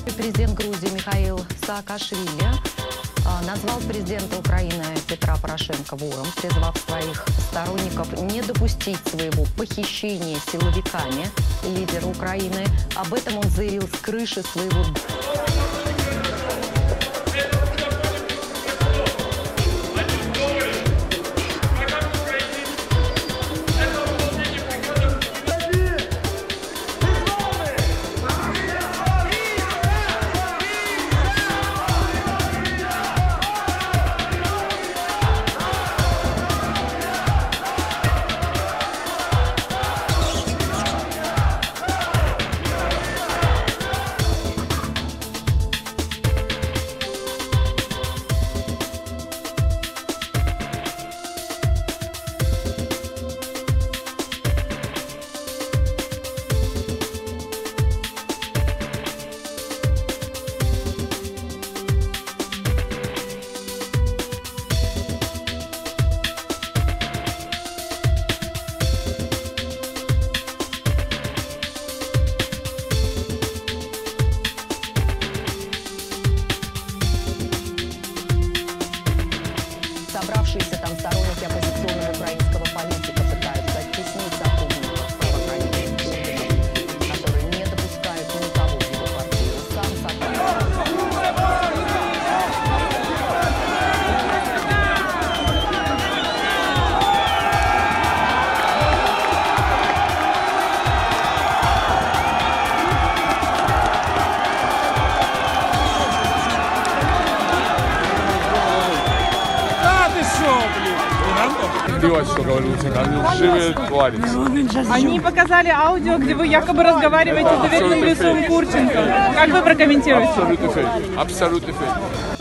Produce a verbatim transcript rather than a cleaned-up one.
Президент Грузии Михаил Саакашвили назвал президента Украины Петра Порошенко вором, призвав своих сторонников не допустить своего похищения силовиками лидера Украины. Об этом он заявил с крыши своего... Собравшиеся там сторонники оппозиционного украинского политика пытаются оттеснить сотрудников правоохранительных органов, которые не допускают никого в его квартиру. Сам Они показали аудио, где вы якобы разговариваете с доверенным лицом Курченко. Как вы прокомментируете? Абсолютно фейк. Абсолютно фейк.